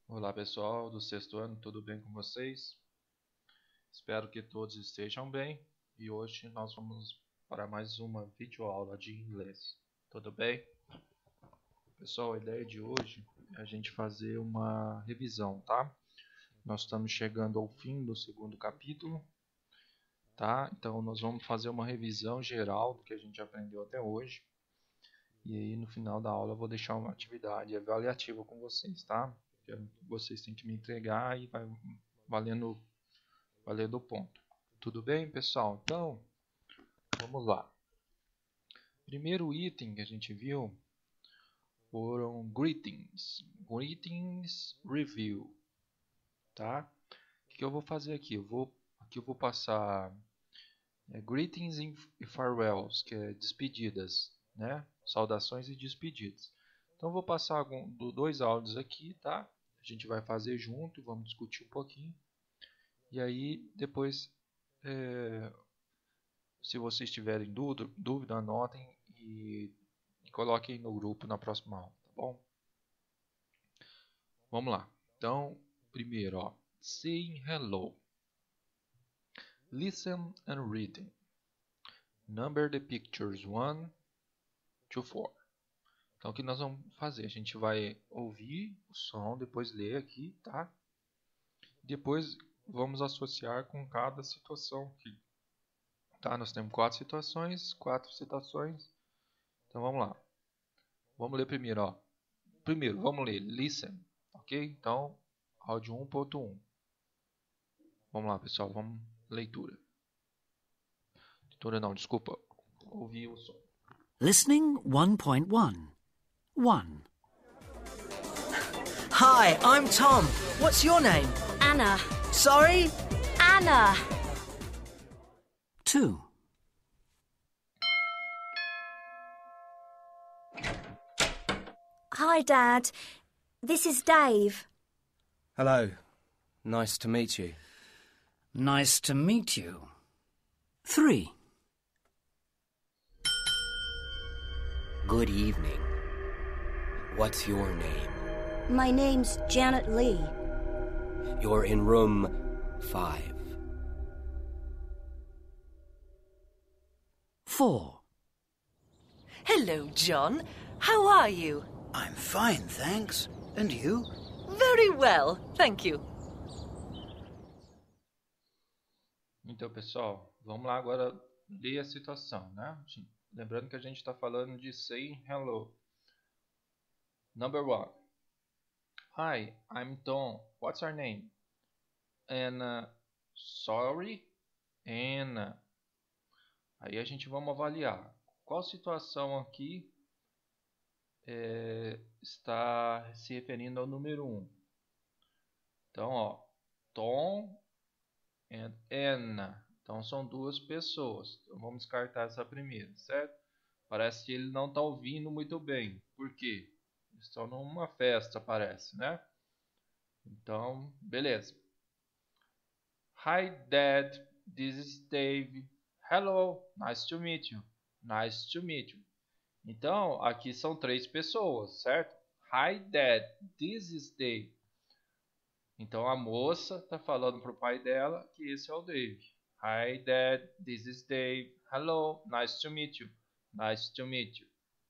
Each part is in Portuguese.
Olá pessoal do sexto ano, tudo bem com vocês? Espero que todos estejam bem e hoje nós vamos para mais uma videoaula de inglês, tudo bem? Pessoal, a ideia de hoje é a gente fazer uma revisão, tá? Nós estamos chegando ao fim do segundo capítulo, tá? Então nós vamos fazer uma revisão geral do que a gente aprendeu até hoje e aí no final da aula eu vou deixar uma atividade avaliativa com vocês, tá? Vocês têm que me entregar e vai valendo o ponto. Tudo bem, pessoal? Então, vamos lá. Primeiro item que a gente viu foram greetings. Greetings review, tá? O que eu vou fazer aqui? Eu vou passar greetings e farewells, que é despedidas, né? Saudações e despedidas. Então, eu vou passar dois áudios aqui, tá? A gente vai fazer junto, vamos discutir um pouquinho. E aí, depois, se vocês tiverem dúvida, anotem e coloquem no grupo na próxima aula, tá bom? Vamos lá. Então, primeiro, ó, saying hello. Listen and reading. Number the pictures 1 to 4. Então, o que nós vamos fazer? A gente vai ouvir o som, depois ler aqui, tá? Depois vamos associar com cada situação aqui. Tá? Nós temos 4 situações, 4 citações. Então, vamos lá. Vamos ler primeiro, ó. Primeiro, vamos ler listen, ok? Então, áudio 1.1. Vamos lá, pessoal, vamos leitura. Leitura não, desculpa. Ouvi o som. Listening 1.1. 1. Hi, I'm Tom. What's your name? Anna. Sorry? Anna. 2. Hi, Dad. This is Dave. Hello. Nice to meet you. Nice to meet you. 3. Good evening. What's your name? My name's Janet Lee. You're in room 5. 4. Hello, John. How are you? I'm fine, thanks. And you? Very well, thank you. Então, pessoal, vamos lá agora ler a situação, né? Lembrando que a gente está falando de saying hello. Number 1. Hi, I'm Tom. What's your name? Anna. Sorry? Anna. Aí a gente vamos avaliar. Qual situação aqui está se referindo ao número 1? Então, ó, Tom e Anna. Então, são duas pessoas. Então, vamos descartar essa primeira, certo? Parece que ele não está ouvindo muito bem. Por quê? Eles estão numa festa, parece, né? Então, beleza. Hi, Dad. This is Dave. Hello. Nice to meet you. Nice to meet you. Então, aqui são 3 pessoas, certo? Hi, Dad. This is Dave. Então, a moça está falando para o pai dela que esse é o Dave. Hi, Dad. This is Dave. Hello. Nice to meet you. Nice to meet you.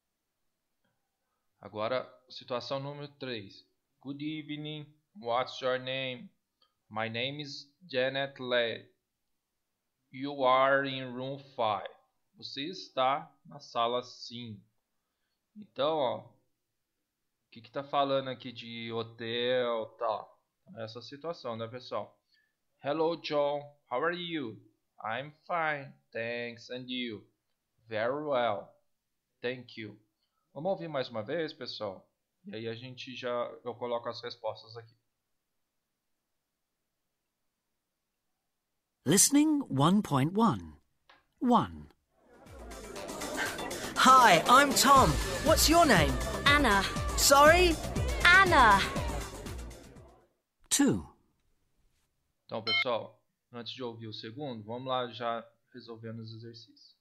Agora, situação número 3. Good evening. What's your name? My name is Janet Lee. You are in room 5. Você está na sala 5. Então, ó, o que está falando aqui de hotel e tal? Essa situação, né, pessoal? Hello, John. How are you? I'm fine, thanks. And you? Very well. Thank you. Vamos ouvir mais uma vez, pessoal? E aí eu coloco as respostas aqui. Listening 1.1. 1. Hi, I'm Tom. What's your name? Anna. Sorry? Anna. 2. Então, pessoal, antes de ouvir o segundo, vamos lá já resolvendo os exercícios.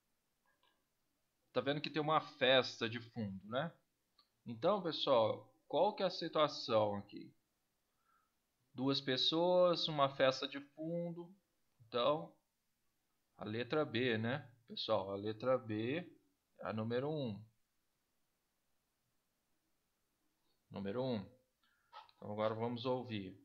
Tá vendo que tem uma festa de fundo, né? Então, pessoal, qual que é a situação aqui? Duas pessoas, uma festa de fundo. Então, a letra B, né? Pessoal, a letra B é a número 1. Número 1. Então, agora vamos ouvir.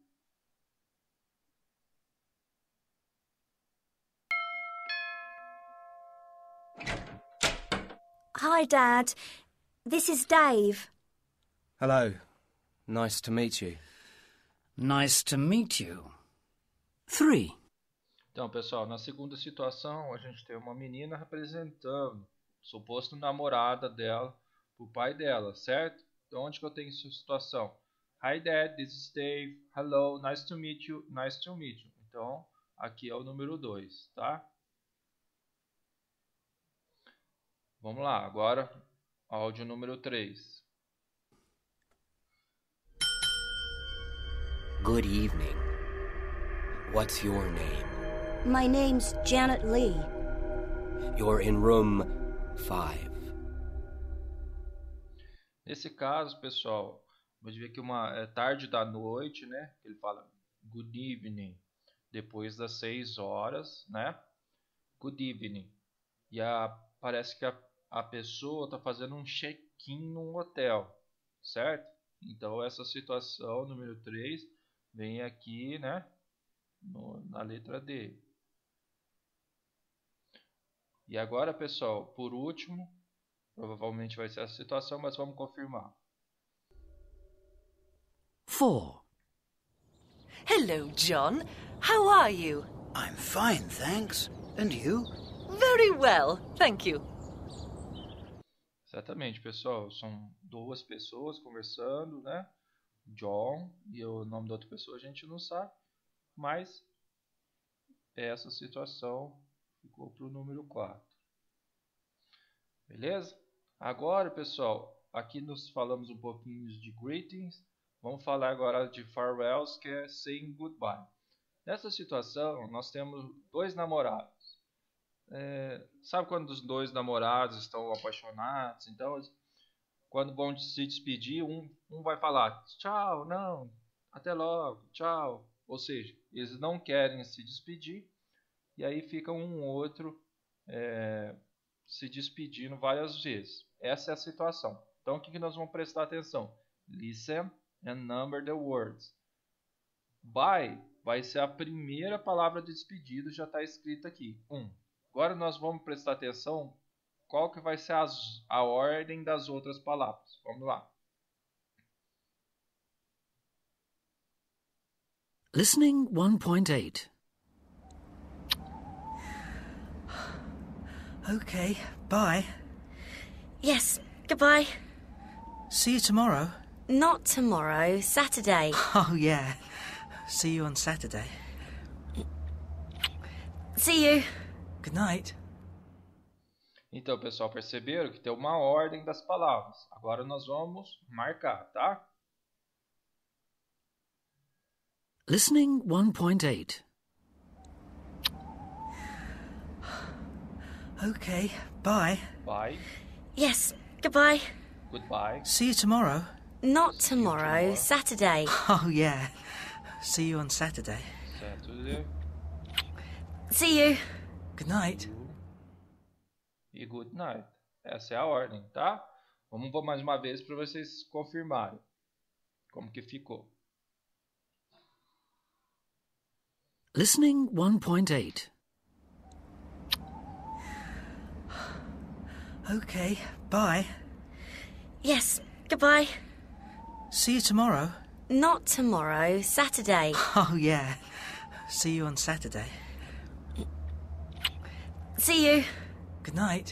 Hi, Dad. This is Dave. Hello. Nice to meet you. Nice to meet you. 3. Então, pessoal, na segunda situação, a gente tem uma menina representando o suposto namorada dela, o pai dela, certo? Então, onde que eu tenho essa situação? Hi, Dad, this is Dave. Hello, nice to meet you. Nice to meet you. Então, aqui é o número 2, tá? Vamos lá, agora, áudio número 3. Good evening. What's your name? My name's Janet Lee. You're in room 5. Nesse caso, pessoal, vamos ver que é tarde da noite, né? Ele fala good evening, depois das 6 horas, né? Good evening. E parece que a pessoa está fazendo um check-in num hotel, certo? Então, essa situação, número 3, vem aqui, né? Na letra D. E agora, pessoal, por último, provavelmente vai ser essa situação, mas vamos confirmar. 4. Hello, John. How are you? I'm fine, thanks. And you? Very well, thank you. Exatamente, pessoal. São duas pessoas conversando, né? John e o nome da outra pessoa a gente não sabe, mas essa situação ficou para o número 4. Beleza? Agora, pessoal, aqui nós falamos um pouquinho de greetings. Vamos falar agora de farewells, que é saying goodbye. Nessa situação, nós temos dois namorados. Sabe quando os dois namorados estão apaixonados? Então, quando vão se despedir, um vai falar tchau, não, até logo, tchau. Ou seja, eles não querem se despedir e aí fica um ou outro se despedindo várias vezes. Essa é a situação. Então, o que nós vamos prestar atenção? Listen and number the words. Bye vai ser a primeira palavra de despedida, já está escrita aqui. 1. Agora nós vamos prestar atenção qual que vai ser a ordem das outras palavras. Vamos lá. Listening 1.8. Okay, bye. Yes, goodbye. See you tomorrow. Not tomorrow, Saturday. Oh, yeah. See you on Saturday. See you. Good night. Então, pessoal, perceberam que tem uma ordem das palavras. Agora nós vamos marcar, tá? Listening 1.8. Okay, bye. Bye, Yes, goodbye. goodbye, See you tomorrow. Not tomorrow, Saturday. Oh, yeah. See you on Saturday. Saturday, See you. Good night. e good night. Essa é a ordem, tá? Vamos mais uma vez para vocês confirmarem como que ficou. Listening 1.8. Okay, bye. Yes, goodbye. See you tomorrow. Not tomorrow, Saturday. Oh, yeah. See you on Saturday. See you. Good night.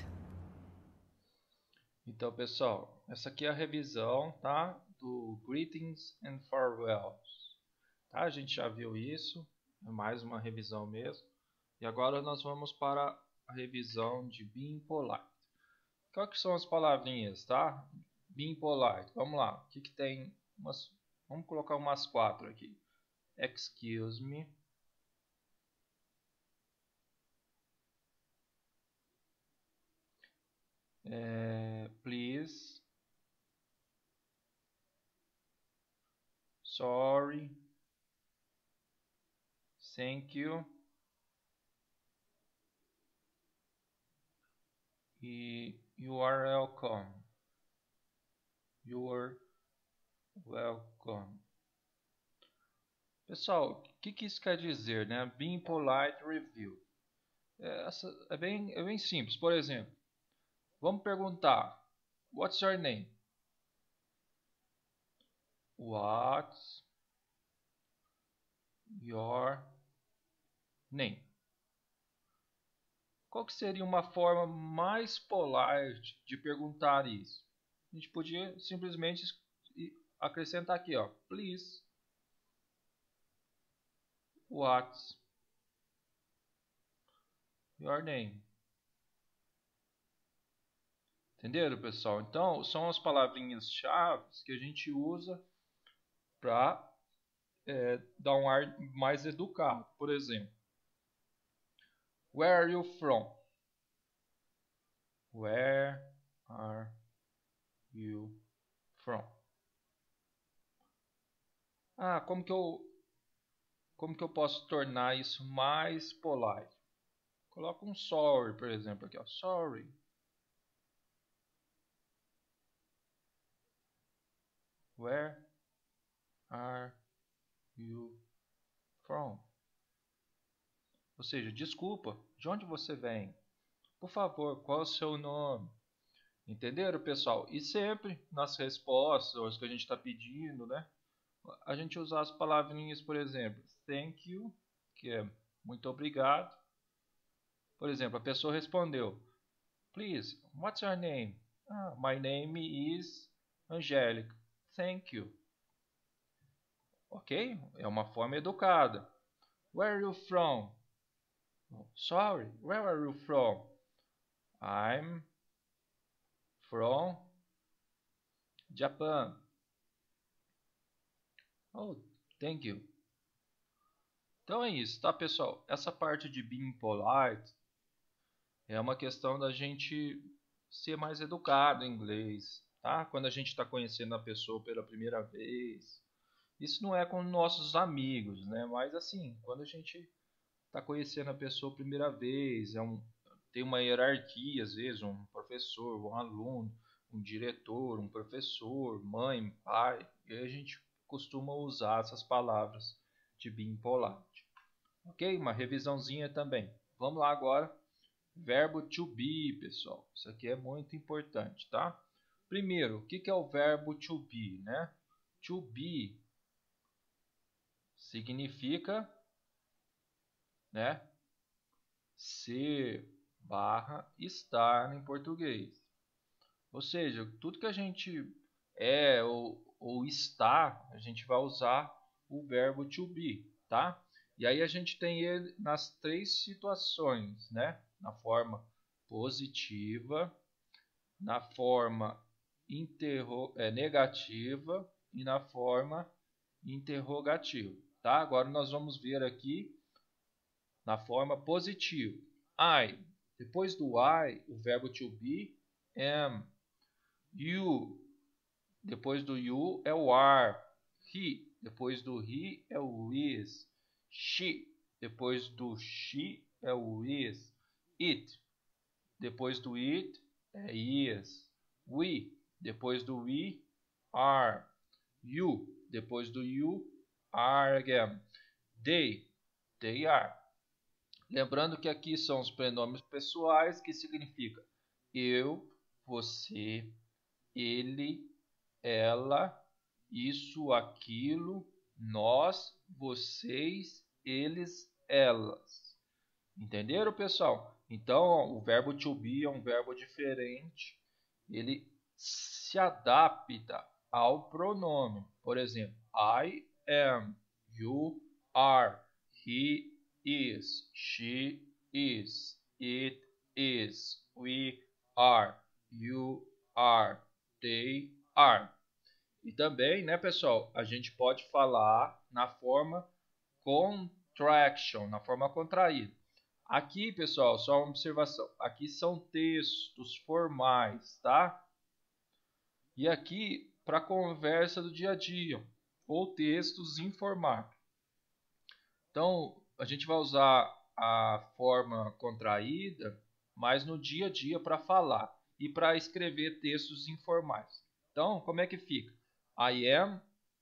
Então, pessoal, essa aqui é a revisão, tá? Do Greetings and Farewells. Tá? A gente já viu isso, é mais uma revisão mesmo. E agora nós vamos para a revisão de Being Polite. Qual que são as palavrinhas, tá? Being Polite. Vamos lá. O que tem? Vamos colocar umas 4 aqui. Excuse me. Please. sorry, thank you e you are welcome. You are welcome. Pessoal, o que isso quer dizer, né? Being polite review. É bem simples. Por exemplo, vamos perguntar: What's your name? What's your name? Qual que seria uma forma mais polite de perguntar isso? A gente podia simplesmente acrescentar aqui, ó, please, what's your name? Entenderam, pessoal? Então, são as palavrinhas-chave que a gente usa para dar um ar mais educado. Por exemplo, where are you from? Where are you from? Ah, como que eu posso tornar isso mais polite? Coloca um sorry, por exemplo, aqui, ó. Sorry. Where are you from? Ou seja, desculpa, de onde você vem? Por favor, qual é o seu nome? Entenderam, pessoal? E sempre nas respostas, ou as que a gente está pedindo, né? A gente usar as palavrinhas, por exemplo, thank you, que é muito obrigado. Por exemplo, a pessoa respondeu, please, what's your name? My name is Angélica. Thank you. Ok? É uma forma educada. Where are you from? Sorry, where are you from? I'm from Japan. Oh, thank you. Então é isso, tá, pessoal? Essa parte de being polite é uma questão da gente ser mais educado em inglês, tá? Quando a gente está conhecendo a pessoa pela primeira vez. Isso não é com nossos amigos, né? Mas assim, quando a gente está conhecendo a pessoa pela primeira vez, tem uma hierarquia, às vezes, um professor, um aluno, um diretor, um professor, mãe, pai, e a gente costuma usar essas palavras de being polite. Ok? Uma revisãozinha também. Vamos lá agora. Verbo to be, pessoal. Isso aqui é muito importante, tá? Primeiro, o que é o verbo to be, né? To be significa, né, ser / estar em português. Ou seja, tudo que a gente é ou está, a gente vai usar o verbo to be, tá? E aí a gente tem ele nas 3 situações, né? Na forma positiva, na forma negativa e na forma interrogativa, tá? Agora nós vamos ver aqui na forma positiva. I, depois do I, o verbo to be, am. You, depois do you é o are. He, depois do he é o is. She, depois do she é o is. It, depois do it é is. We, depois do we, are. You, depois do you, are again. They are. Lembrando que aqui são os pronomes pessoais, que significa eu, você, ele, ela, isso, aquilo, nós, vocês, eles, elas. Entenderam, pessoal? Então, o verbo to be é um verbo diferente. Ele se adapta ao pronome. Por exemplo, I am, you are, he is, she is, it is, we are, you are, they are. E também, né, pessoal, a gente pode falar na forma contraction, na forma contraída. Aqui, pessoal, só uma observação. Aqui são textos formais, tá? E aqui, para conversa do dia a dia. ou textos informais. Então, a gente vai usar a forma contraída, mas no dia a dia para falar e para escrever textos informais. Então, como é que fica? I am.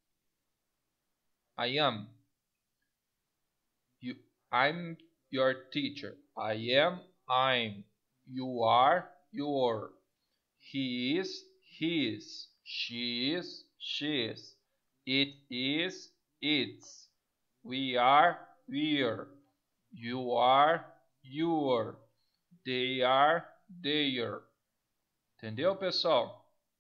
I'm your teacher. I am. I'm. You are. Your. He is. His. She is. She's. It is. Its. We are. We're. You are. Your. They are. Their. Entendeu, pessoal?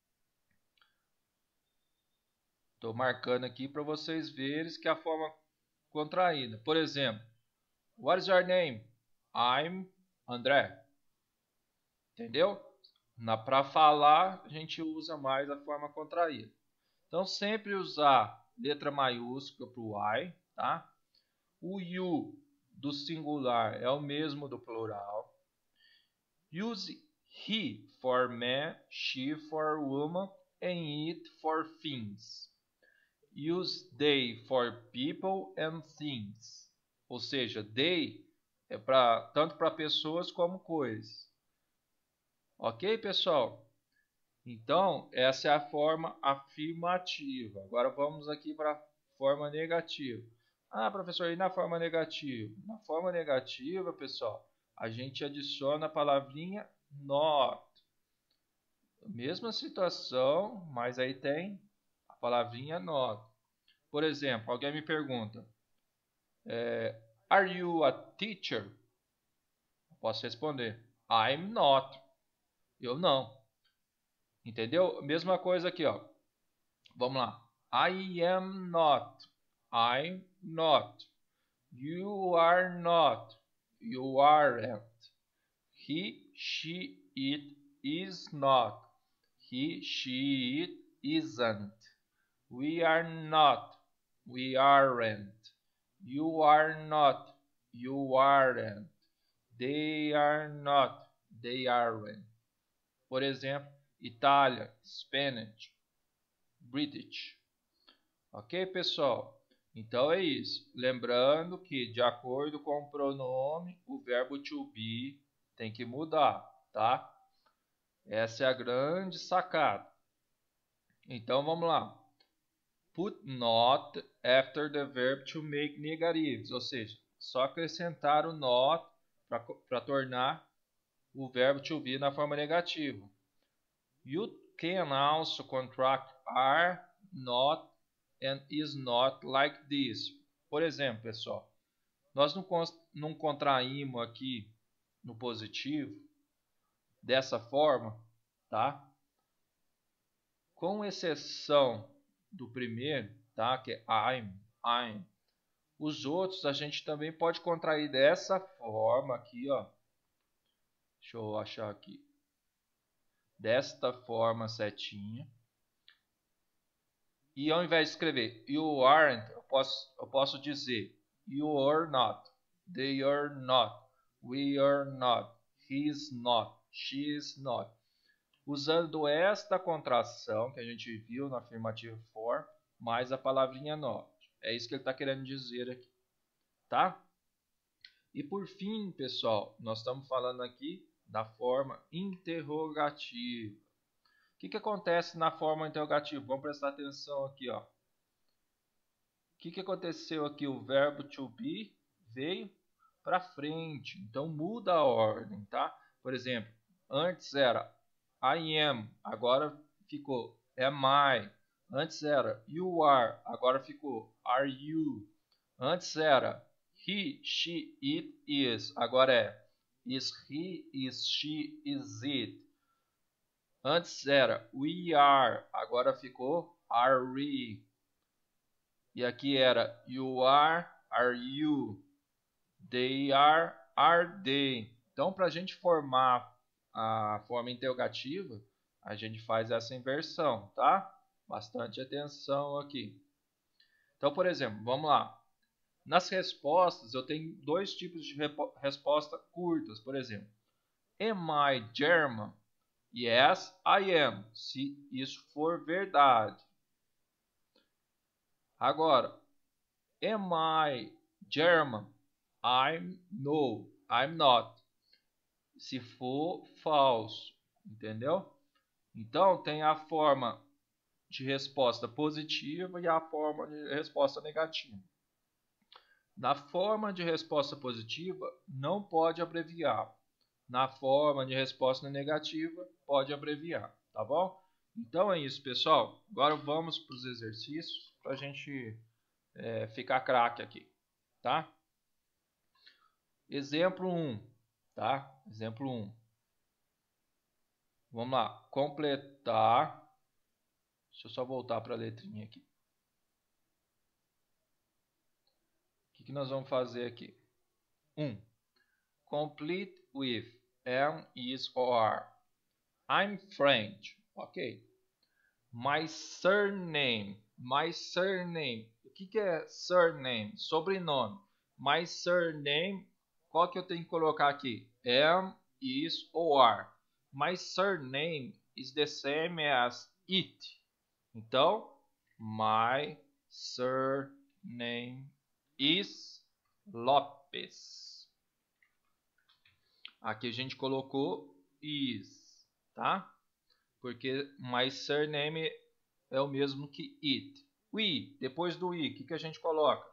Estou marcando aqui para vocês verem que é a forma contraída. Por exemplo, what is your name? I'm André. Entendeu? Para falar, a gente usa mais a forma contraída. Então, sempre usar letra maiúscula para o I, tá? O you do singular é o mesmo do plural. Use he for man, she for woman, and it for things. Use they for people and things. Ou seja, they é tanto para pessoas como coisas. Ok, pessoal? Então, essa é a forma afirmativa. Agora vamos aqui para a forma negativa. Ah, professor, e na forma negativa? Na forma negativa, pessoal, a gente adiciona a palavrinha not. Mesma situação, mas aí tem a palavrinha not. Por exemplo, alguém me pergunta, are you a teacher? Eu posso responder, I'm not. Eu não. Entendeu? Mesma coisa aqui, ó. Vamos lá. I am not. I'm not. You are not. You aren't. He, she, it is not. He, she, it isn't. We are not. We aren't. You are not. You aren't. They are not. They aren't. Por exemplo, Itália, Spanish, British. Ok, pessoal? Então é isso. Lembrando que, de acordo com o pronome, o verbo to be tem que mudar, tá? Essa é a grande sacada. Então vamos lá. Put not after the verb to make negatives, ou seja, só acrescentar o not para tornar o verbo to be na forma negativa. You can also contract are, not and is not like this. Por exemplo, pessoal, nós não contraímos aqui no positivo dessa forma, tá? Com exceção do primeiro, tá? Que é I'm. Os outros a gente também pode contrair dessa forma aqui, ó. Deixa eu achar aqui. Desta forma, setinha. E ao invés de escrever you aren't, eu posso dizer you are not, they are not, we are not, he is not, she is not. Usando esta contração que a gente viu no afirmativo for, mais a palavrinha not. É isso que ele está querendo dizer aqui, tá? E por fim, pessoal, nós estamos falando aqui da forma interrogativa. O que acontece na forma interrogativa? Vamos prestar atenção aqui, ó. O que aconteceu aqui? O verbo to be veio para frente, então muda a ordem, tá? Por exemplo, antes era I am, agora ficou am I. Antes era you are, agora ficou are you. Antes era he, she, it, is, agora é is he, is she, is it. Antes era we are, agora ficou are we. E aqui era you are you. They are they. Então, para a gente formar a forma interrogativa, a gente faz essa inversão, tá? Bastante atenção aqui. Então, por exemplo, vamos lá. Nas respostas, eu tenho dois tipos de resposta curtas. Por exemplo, am I German? Yes, I am. Se isso for verdade. Agora, am I German? No, I'm not. Se for falso, entendeu? Então, tem a forma de resposta positiva e a forma de resposta negativa. Na forma de resposta positiva, não pode abreviar. Na forma de resposta negativa, pode abreviar, tá bom? Então é isso, pessoal. Agora vamos para os exercícios para a gente ficar craque aqui, tá? Exemplo 1, tá? Exemplo 1. Vamos lá. Completar. Deixa eu só voltar para a letrinha aqui. O que nós vamos fazer aqui? 1. Complete with am, is or are. I'm French. Ok. My surname. My surname. O que é surname? Sobrenome. My surname. Qual que eu tenho que colocar aqui? Am, is or are. My surname is the same as it. Então, my surname is Lopes. Aqui a gente colocou is, tá? Porque my surname é o mesmo que it. We, depois do we, o que a gente coloca?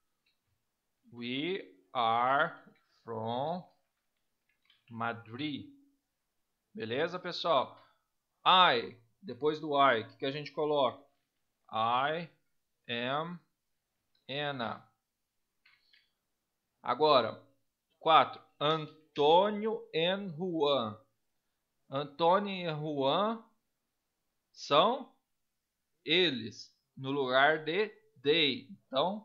We are from Madrid. Beleza, pessoal? I, depois do I, o que a gente coloca? I am Anna. Agora, 4. Antônio e Juan. Antônio e Juan são eles, no lugar de they. Então,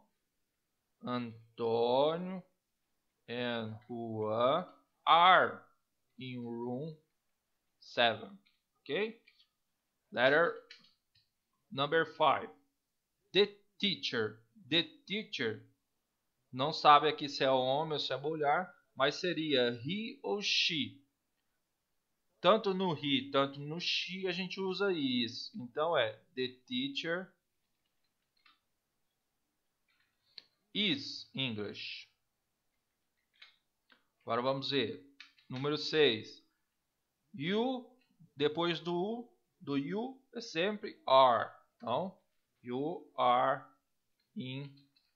Antônio e Juan are in room 7. Ok? Letter number 5. The teacher. The teacher. Não sabe aqui se é homem ou se é mulher, mas seria he ou she. Tanto no he, tanto no she, a gente usa is. Então é the teacher is English. Agora vamos ver. Número 6. You, depois do you, é sempre are. Então, you are in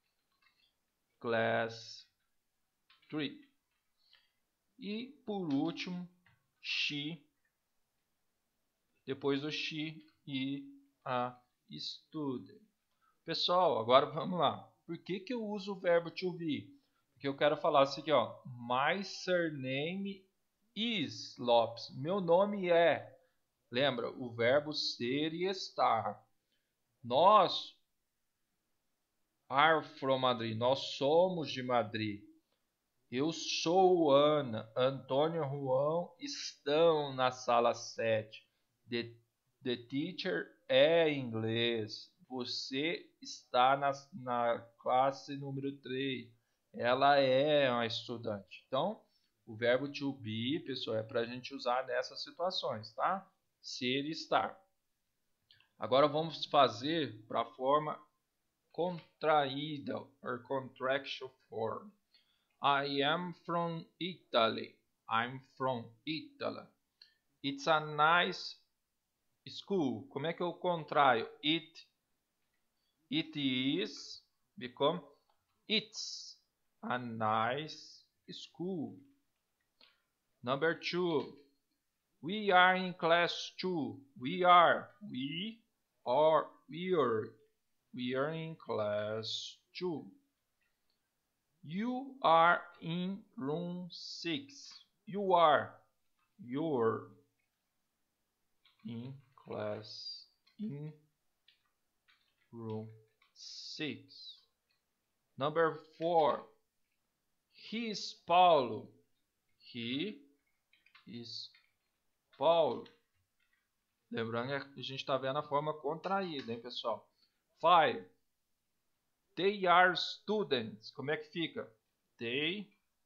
class 3. E por último, she, depois do she e a student. Pessoal, agora vamos lá. Por que eu uso o verbo to be? Porque eu quero falar assim aqui, ó. My surname is Lopes. Meu nome é. Lembra, o verbo ser e estar. Nós are from Madrid. Nós somos de Madrid. Eu sou Ana. Antônio e João estão na sala 7. The teacher é inglês. Você está na classe número 3. Ela é uma estudante. Então, o verbo to be, pessoal, é para a gente usar nessas situações, tá? Ser e estar. Agora vamos fazer para a forma contraída, or contraction form. I am from Italy. I'm from Italy. It's a nice school. Como é que eu contraio? It is, become it's a nice school. Number 2. We are in class 2. We are in class 2. You are in room 6. You're in class in room 6. Number 4. He is Paulo. He is Paulo. Lembrando que a gente está vendo a forma contraída, hein, pessoal? 5. They are students. Como é que fica? They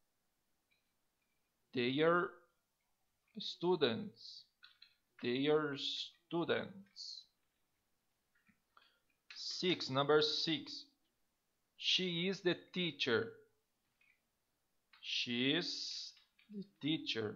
are students. They are students. Number 6. She is the teacher. She is the teacher.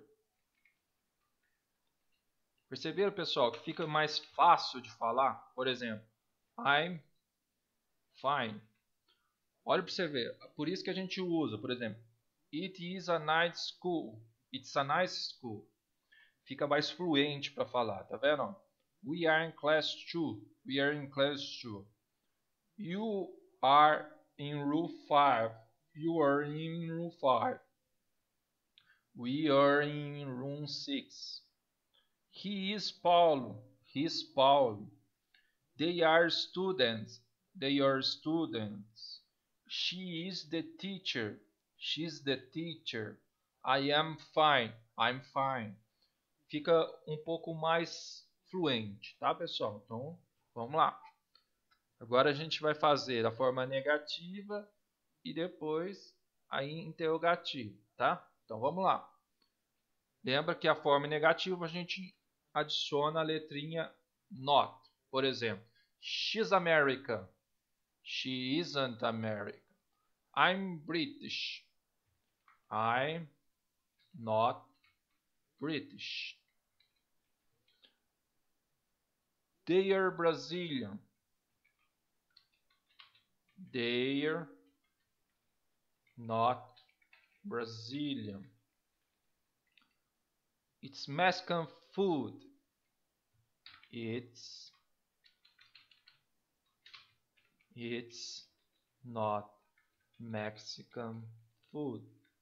Perceberam, pessoal, que fica mais fácil de falar? Por exemplo, I'm fine. Olha para você ver. Por isso que a gente usa, por exemplo, it is a nice school. It's a nice school. Fica mais fluente para falar, tá vendo? We are in class 2. We are in class 2. You are in room 5. You are in room 5. We are in room 6. He is Paulo. He is Paulo. They are students. They are students. She is the teacher. She is the teacher. I am fine. I'm fine. Fica um pouco mais fluente, tá, pessoal? Então, vamos lá. Agora a gente vai fazer a forma negativa e depois a interrogativa, tá? Então, vamos lá. Lembra que a forma negativa a gente adiciona a letrinha not. Por exemplo, she's American. She isn't American. I'm British. I'm not British. They are Brazilian. They're not Brazilian. It's Mexican food. It's not Mexican food.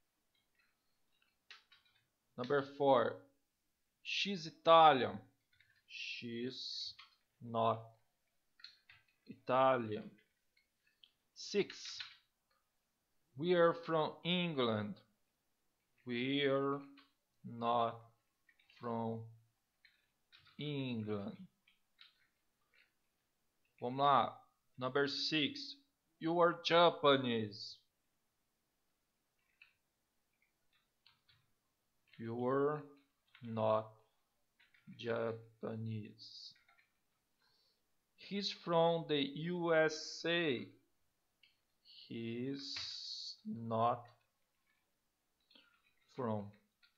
Number 4. She's Italian. She's not Italian. 6. We are from England. We are not from England. Vamos lá. Number 6. You are Japanese. You are not Japanese. He's from the USA. He's not from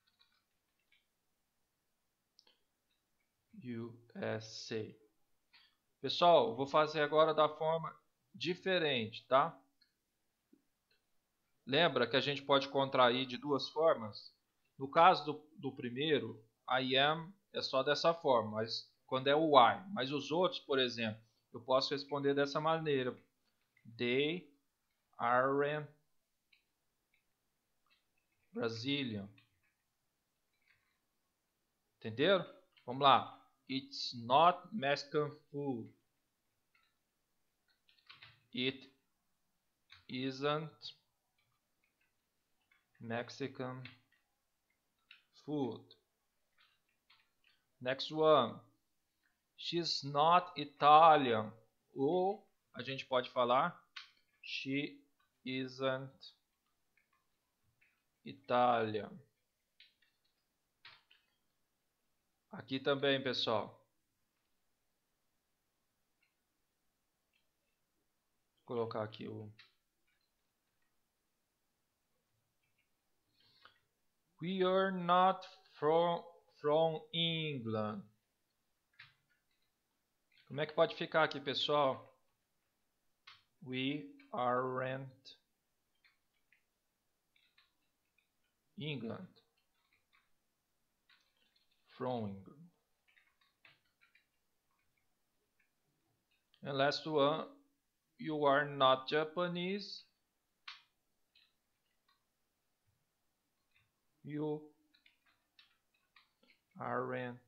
USA. Pessoal, vou fazer agora da forma diferente, tá? Lembra que a gente pode contrair de duas formas? No caso do primeiro, I am é só dessa forma, mas quando é o I. Mas os outros, por exemplo, eu posso responder dessa maneira. They aren't Brazilian. Entenderam? Vamos lá. It's not Mexican food. It isn't Mexican food. Next one. She's not Italian. Ou a gente pode falar she isn't Italian. Aqui também, pessoal. Vou colocar aqui o... We are not from England. Como é que pode ficar aqui, pessoal? We aren't England. From England. And last one, you are not Japanese. You aren't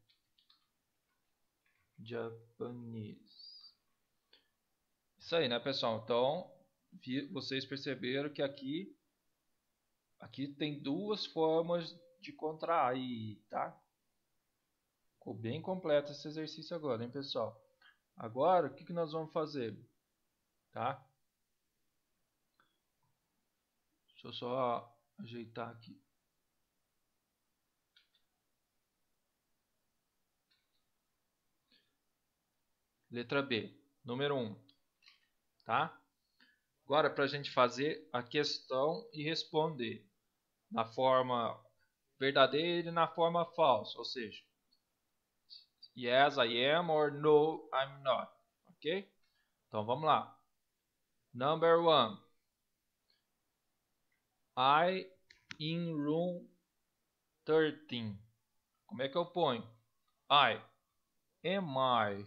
Japanese. Isso aí, né, pessoal? Então, vocês perceberam que aqui tem duas formas de contrair, tá? Ficou bem completo esse exercício agora, hein, pessoal? Agora, o que nós vamos fazer? Tá? Deixa eu só ajeitar aqui. Letra B. Número 1. tá? Agora, para a gente fazer a questão e responder na forma verdadeira e na forma falsa, ou seja, yes, I am or no, I'm not, ok? Então, vamos lá. Number 1. I in room 13. Como é que eu ponho? Am I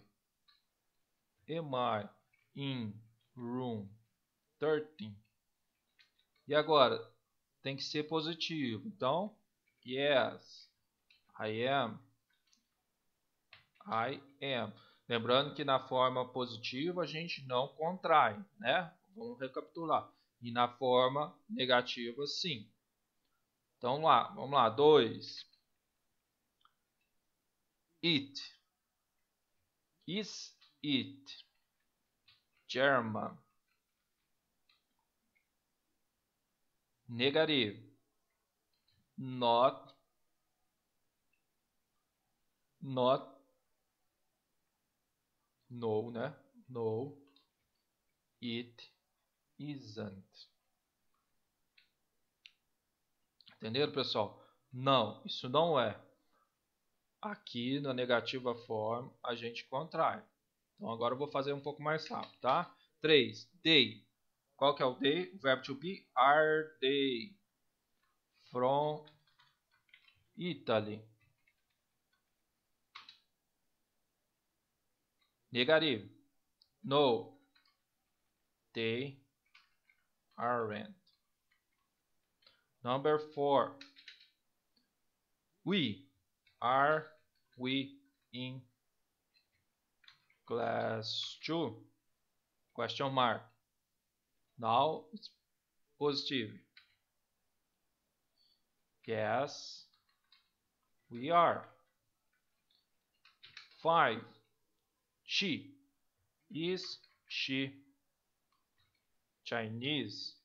in room 13? E agora, tem que ser positivo. Então, yes, I am. Lembrando que na forma positiva a gente não contrai, né? Vamos recapitular. E na forma negativa, sim. Então, vamos lá. 2. It. Is it German? Negativo. Not. No, né? No, it isn't. Entenderam, pessoal? Não, isso não é. Aqui na negativa forma a gente contrai. Então agora eu vou fazer um pouco mais rápido, tá? 3. They. Qual que é o they? O verbo to be. Are they from Italy? Negativo. No, they aren't. Number 4. We. Are we in class 2? Question mark. Now it's positive. Yes, we are. 5. She. Is she Chinese?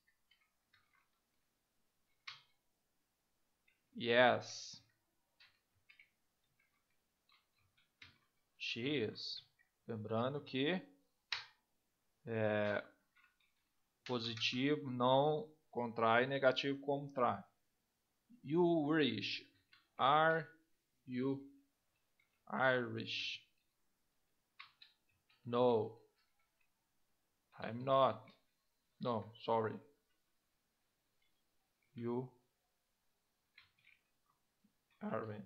Yes, she is. Lembrando que positivo não contrai, negativo contrai. You Irish. Are you Irish? No, I'm not. No, sorry. You aren't.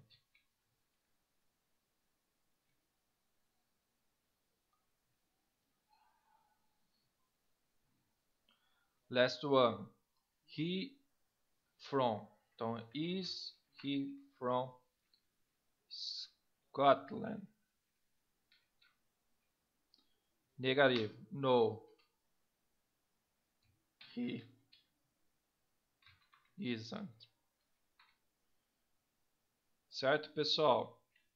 Last one. He from. Então, is he from Scotland? Negativo. No, he isn't. Certo, pessoal?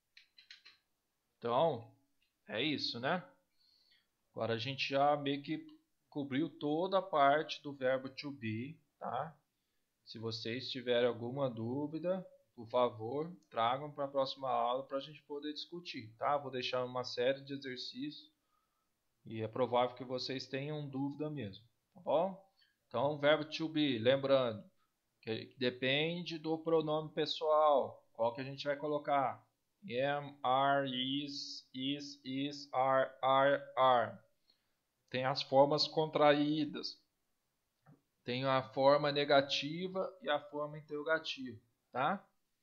Então, é isso, né? Agora a gente já meio que cobriu toda a parte do verbo to be, tá? Se vocês tiverem alguma dúvida, por favor, tragam para a próxima aula para a gente poder discutir, tá? Vou deixar uma série de exercícios e é provável que vocês tenham dúvida mesmo, tá bom? Então, verbo to be, lembrando, que depende do pronome pessoal. Qual que a gente vai colocar? Am, are, is, are. Tem as formas contraídas. Tem a forma negativa e a forma interrogativa, tá?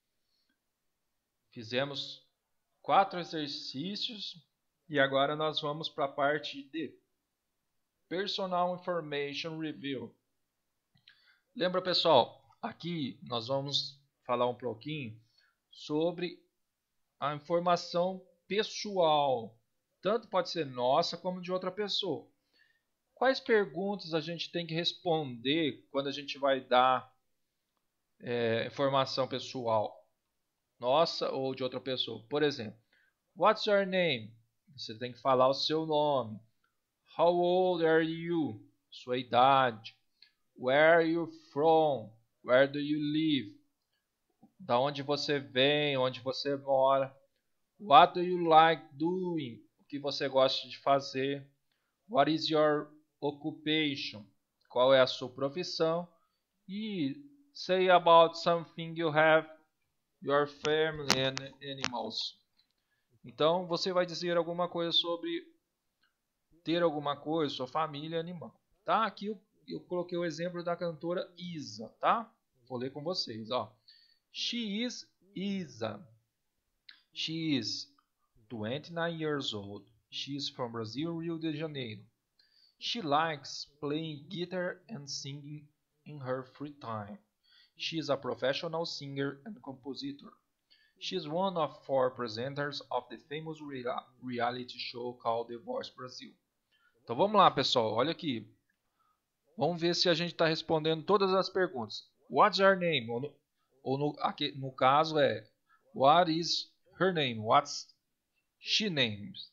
Fizemos 4 exercícios e agora nós vamos para a parte de Personal Information Review. Lembra, pessoal, aqui nós vamos falar um pouquinho sobre a informação pessoal. Tanto pode ser nossa como de outra pessoa. Quais perguntas a gente tem que responder quando a gente vai dar informação pessoal? Nossa ou de outra pessoa? Por exemplo, what's your name? Você tem que falar o seu nome. How old are you? Sua idade. Where are you from? Where do you live? Da onde você vem? Onde você mora? What do you like doing? O que você gosta de fazer? What is your occupation? Qual é a sua profissão? E say about something you have, your family and animals. Então, você vai dizer alguma coisa sobre ter alguma coisa, sua família e animal. Tá? Aqui eu coloquei o exemplo da cantora Isa, tá? Vou ler com vocês, ó. She is Isa. She is 29 years old. She is from Brazil, Rio de Janeiro. She likes playing guitar and singing in her free time. She is a professional singer and compositor. She is one of 4 presenters of the famous reality show called The Voice Brasil. Então vamos lá, pessoal. Olha aqui. Vamos ver se a gente está respondendo todas as perguntas. What's her name? Aqui, no caso é What is her name? What's she names?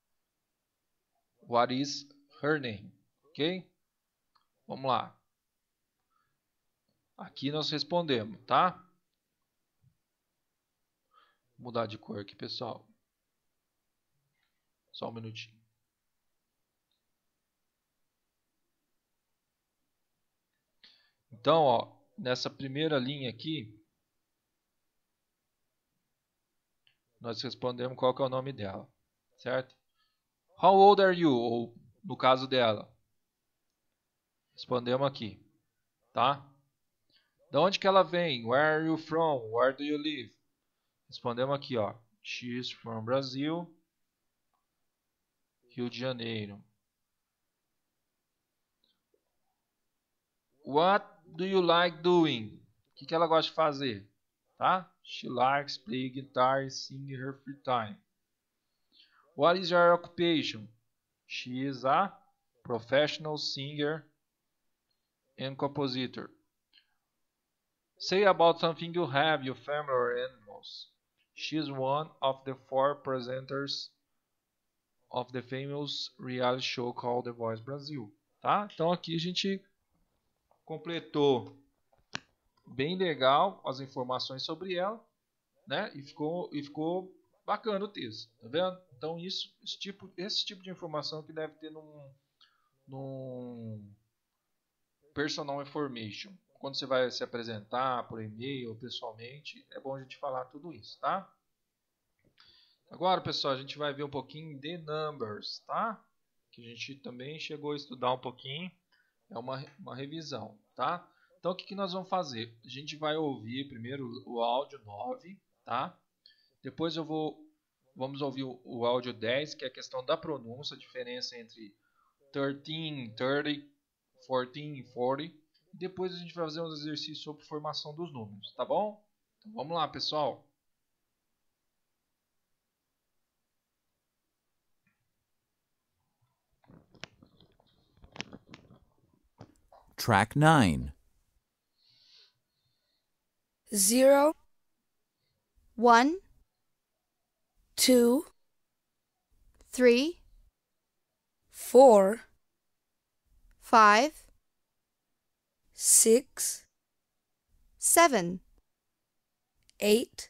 What is her name? Ok? Vamos lá. Aqui nós respondemos, tá? Vou mudar de cor aqui, pessoal. Só um minutinho. Então, ó, nessa primeira linha aqui, nós respondemos qual que é o nome dela, certo? How old are you? Ou, no caso dela, respondemos aqui, tá? De onde que ela vem? Where are you from? Where do you live? Respondemos aqui, ó. She is from Brazil, Rio de Janeiro. What do you like doing? O que ela gosta de fazer? Tá? She likes play guitar and sing in her free time. What is your occupation? She is a professional singer and compositor. Say about something you have, your family or animals. She is one of the 4 presenters of the famous reality show called The Voice Brasil. Tá? Então aqui a gente completou bem legal as informações sobre ela, né? E ficou bacana o texto, tá vendo? Então esse tipo de informação que deve ter num personal information. Quando você vai se apresentar por e-mail ou pessoalmente, é bom a gente falar tudo isso, tá? Agora, pessoal, a gente vai ver um pouquinho de numbers, tá? Que a gente também chegou a estudar um pouquinho. É uma revisão, tá? Então, o que nós vamos fazer? A gente vai ouvir primeiro o áudio 9, tá? Depois vamos ouvir o áudio 10, que é a questão da pronúncia, a diferença entre 13, 30, 14 e 40. Depois a gente vai fazer uns exercícios sobre formação dos números, tá bom? Então, vamos lá, pessoal. Track 9. 0, 1, 2, 3, 4, 5, 6, 7, 8,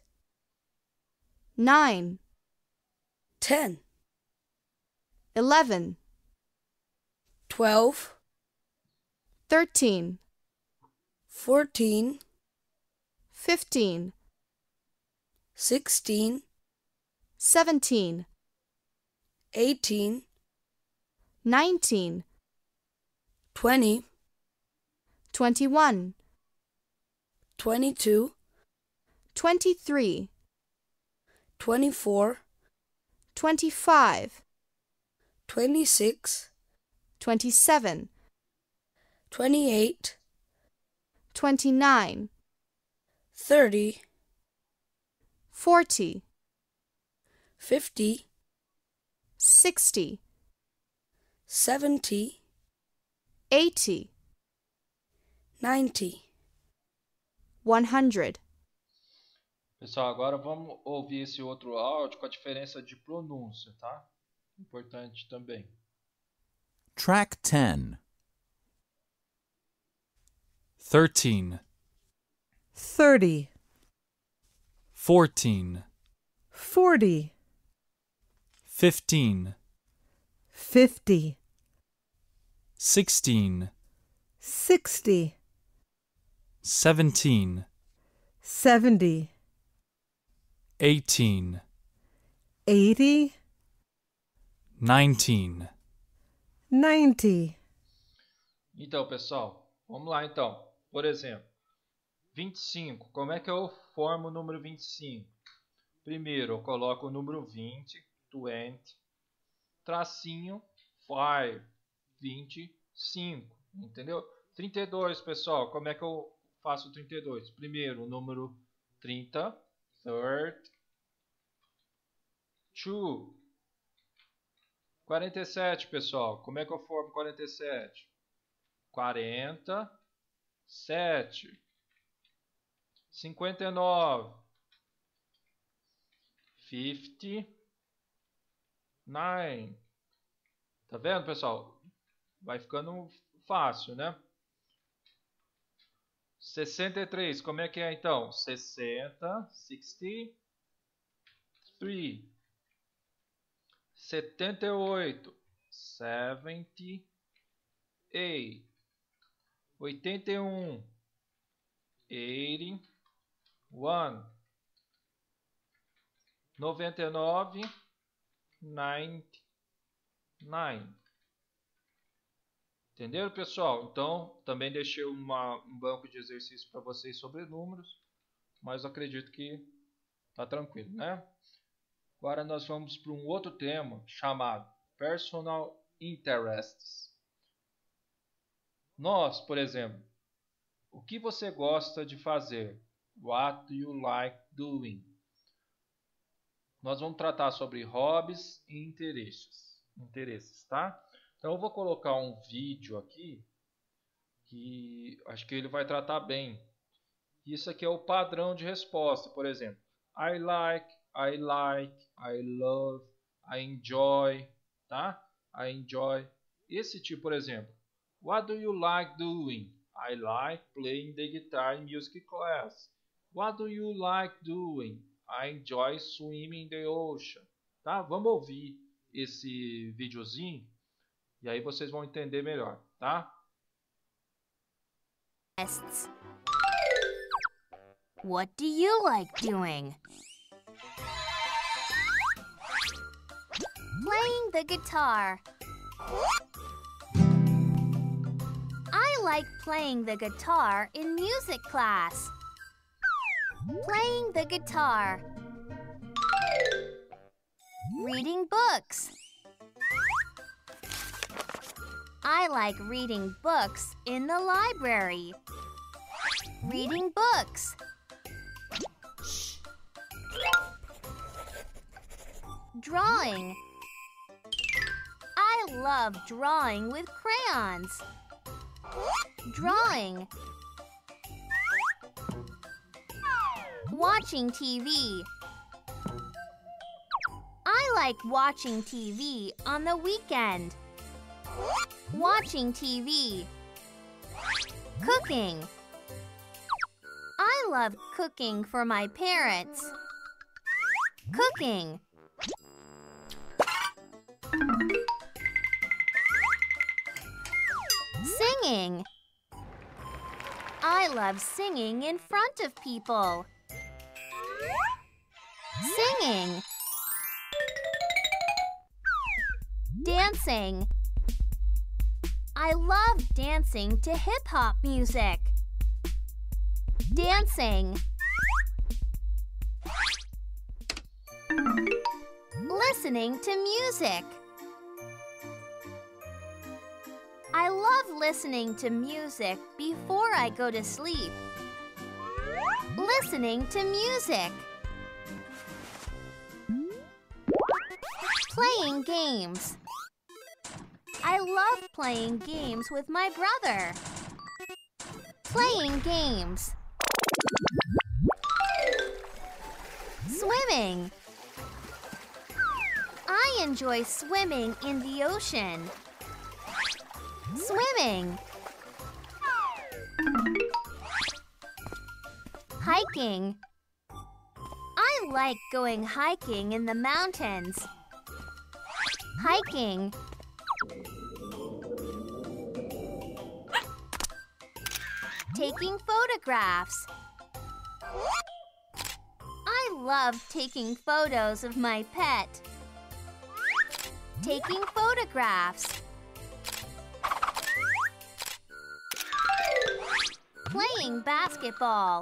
9, 10, 11, 12, 13, 14, 15, 16, 17, 18, 19, 20, 21, 22, 23, 24, 25, 26, 27, 28, 29, 30, 40, 50, 60, 70, 80, 90, 100. Pessoal, agora vamos ouvir esse outro áudio com a diferença de pronúncia, tá? Importante também. Track 10. 13, 30, 14, 40, 15, 50, 16, 60, 17, 70, 18, 80, 19. 90. Então, pessoal, vamos lá então. Por exemplo, 25. Como é que eu formo o número 25? Primeiro, eu coloco o número 20, tracinho, 5, 25, entendeu? 32, pessoal, como é que eu faço o 32? Primeiro, o número 30, 2. 47, pessoal, como é que eu formo 47? 47. 59. 59. Tá vendo, pessoal? Vai ficando fácil, né? 63. Como é que é, então? 60. 63. 78. 78. 81. 81. 99. 99. Entenderam, pessoal? Então, também deixei um banco de exercício para vocês sobre números, mas acredito que tá tranquilo, né? Agora nós vamos para um outro tema chamado Personal Interests. Nós, por exemplo, o que você gosta de fazer? What do you like doing? Nós vamos tratar sobre hobbies e interesses, tá? Então eu vou colocar um vídeo aqui que acho que ele vai tratar bem. Isso aqui é o padrão de resposta, por exemplo. I like, I love, I enjoy, tá? I enjoy. Esse tipo, por exemplo. What do you like doing? I like playing the guitar in music class. What do you like doing? I enjoy swimming in the ocean. Tá? Vamos ouvir esse videozinho e aí vocês vão entender melhor, tá? What do you like doing? Playing the guitar. I like playing the guitar in music class. Playing the guitar. Reading books. I like reading books in the library. Reading books. Drawing. I love drawing with crayons. Drawing. Watching TV. I like watching TV on the weekend. Watching TV. Cooking. I love cooking for my parents. Cooking. Singing. I love singing in front of people. Singing. Dancing. I love dancing to hip-hop music. Dancing. Listening to music. I love listening to music before I go to sleep. Listening to music. Playing games. I love playing games with my brother. Playing games. Swimming. I enjoy swimming in the ocean. Swimming. Hiking. I like going hiking in the mountains. Hiking. Taking photographs. I love taking photos of my pet. Taking photographs. Playing basketball.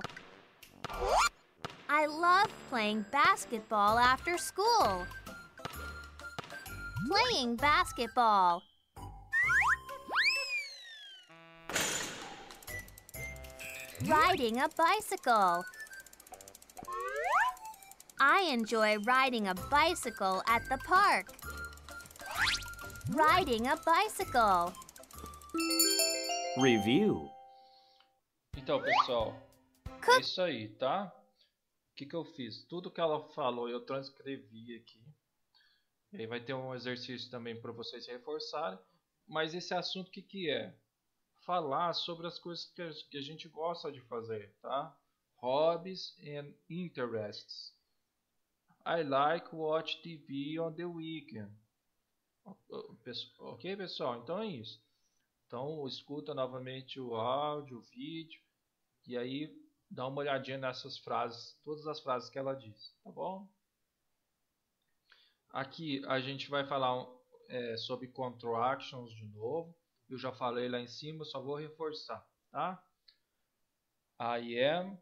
I love playing basketball after school. Playing basketball. Riding a bicycle. I enjoy riding a bicycle at the park. Riding a bicycle. Review. Então, pessoal, é isso aí, tá? O que eu fiz? Tudo que ela falou eu transcrevi aqui. E aí vai ter um exercício também para vocês reforçarem. Mas esse assunto, o que é? Falar sobre as coisas que a gente gosta de fazer, tá? Hobbies and interests. I like watch TV on the weekend. Ok, pessoal? Então é isso. Então escuta novamente o áudio, o vídeo. E aí dá uma olhadinha nessas frases, todas as frases que ela diz, tá bom? Aqui a gente vai falar sobre contractions de novo. Eu já falei lá em cima, só vou reforçar, tá? I am,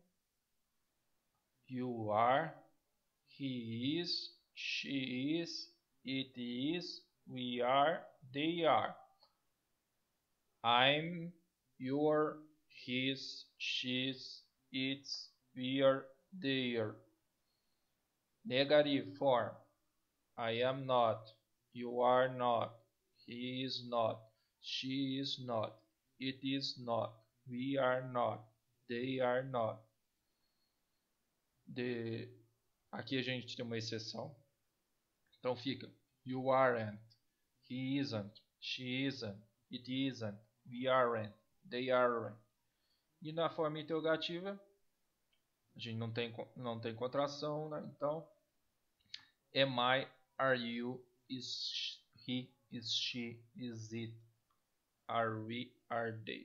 you are, he is, she is, it is, we are, they are. I'm, you're, his, she's, its, we're, they're. Negative form. I am not, you are not, he is not, she is not, it is not, we are not, they are not. Aqui a gente tem uma exceção. Então fica you aren't, he isn't, she isn't, it isn't, we aren't, they aren't. E na forma interrogativa a gente não tem contração, né? Então am I, are you, is he, is she, is it, are we, are they.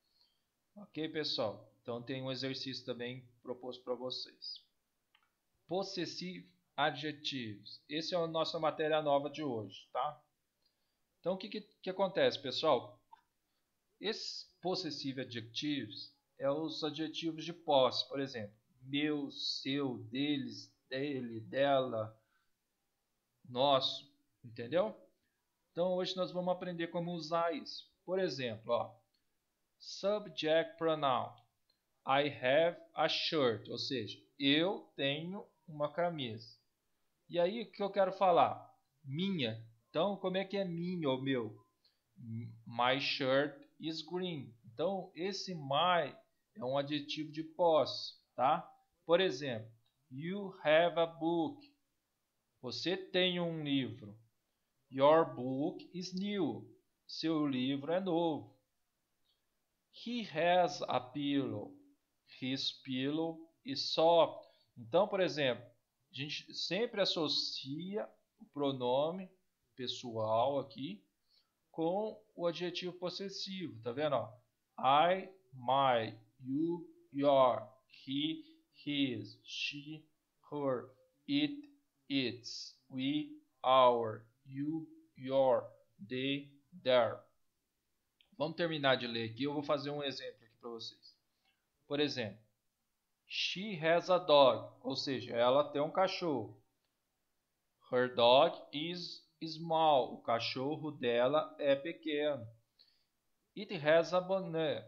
Ok, pessoal? Então tem um exercício também proposto para vocês. Possessive adjectives. Essa é a nossa matéria nova de hoje, tá? Então o que acontece, pessoal? Esses possessive adjectives é os adjetivos de posse, por exemplo, meu, seu, deles, dele, dela, nosso, entendeu? Então hoje nós vamos aprender como usar isso. Por exemplo, ó, subject pronoun. I have a shirt, ou seja, eu tenho uma camisa. E aí o que eu quero falar? Minha. Então como é que é minha ou meu? My shirt is green. Então esse my é um adjetivo de posse, tá? Por exemplo, you have a book. Você tem um livro. Your book is new. Seu livro é novo. He has a pillow. His pillow is soft. Então, por exemplo, a gente sempre associa o pronome pessoal aqui com o adjetivo possessivo. Tá vendo? Ó? I, my, you, your, he, his, she, her, it, its, we, our, you, your, they, their. Vamos terminar de ler aqui. Eu vou fazer um exemplo aqui para vocês. Por exemplo, she has a dog, ou seja, ela tem um cachorro. Her dog is small, o cachorro dela é pequeno. It has a bone.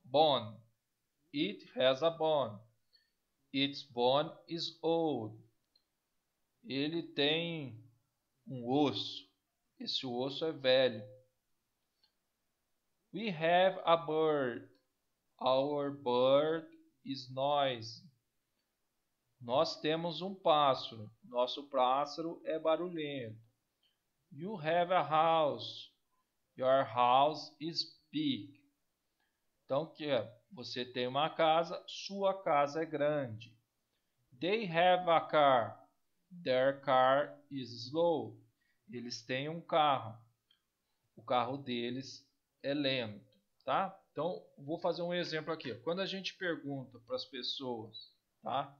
It has a bone. Its bone is old. Ele tem um osso. Esse osso é velho. We have a bird. Our bird is noisy. Nós temos um pássaro. Nosso pássaro é barulhento. You have a house. Your house is big. Então, que você tem uma casa, sua casa é grande. They have a car. Their car is slow. Eles têm um carro. O carro deles é lento, tá? Então, vou fazer um exemplo aqui. Quando a gente pergunta para as pessoas, tá?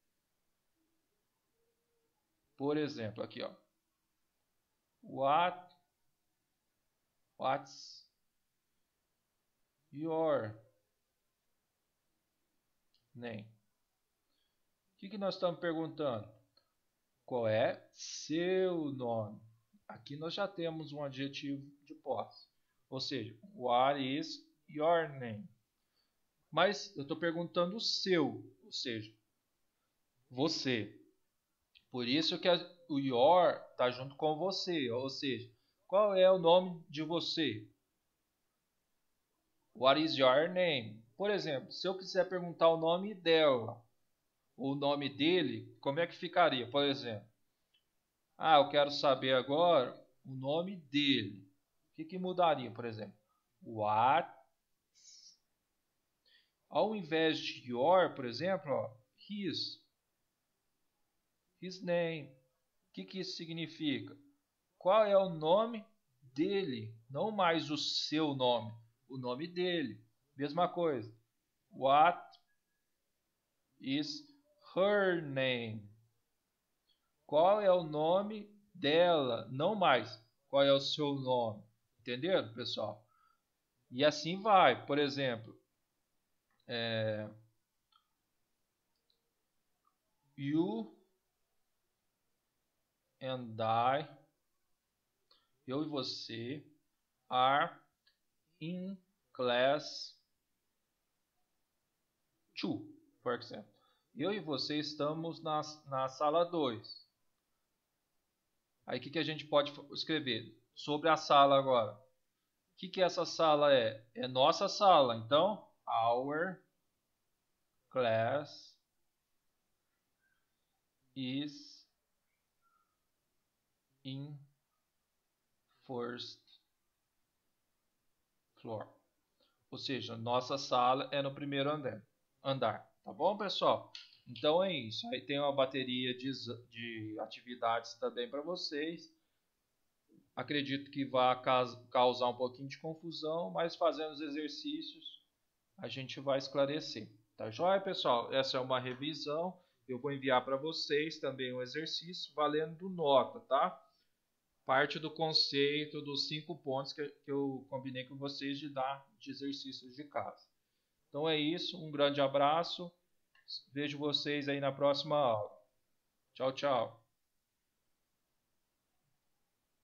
Por exemplo, aqui, ó. What's your name? O que nós estamos perguntando? Qual é seu nome? Aqui nós já temos um adjetivo de posse. Ou seja, what is your name? Mas eu estou perguntando o seu, ou seja, você. Por isso que o your está junto com você, ou seja, qual é o nome de você? What is your name? Por exemplo, se eu quiser perguntar o nome dela, ou o nome dele, como é que ficaria? Por exemplo, eu quero saber agora o nome dele. O que mudaria, por exemplo? What? Ao invés de your, por exemplo, ó, his name. O que isso significa? Qual é o nome dele? Não mais o seu nome, o nome dele. Mesma coisa. What is her name? Qual é o nome dela? Não mais qual é o seu nome. Entenderam, pessoal? E assim vai. Por exemplo, you and I, eu e você, are in class 2, por exemplo. Eu e você estamos na sala 2. Aí o que a gente pode escrever sobre a sala agora? O que essa sala é? É nossa sala. Então, our class is in first floor. Ou seja, nossa sala é no primeiro andar. Tá bom, pessoal? Então é isso. Aí tem uma bateria de atividades também para vocês. Acredito que vai causar um pouquinho de confusão, mas fazendo os exercícios a gente vai esclarecer. Tá joia, pessoal? Essa é uma revisão. Eu vou enviar para vocês também um exercício valendo nota, tá? Parte do conceito dos 5 pontos que eu combinei com vocês de dar de exercícios de casa. Então é isso. Um grande abraço. Vejo vocês aí na próxima aula. Tchau, tchau.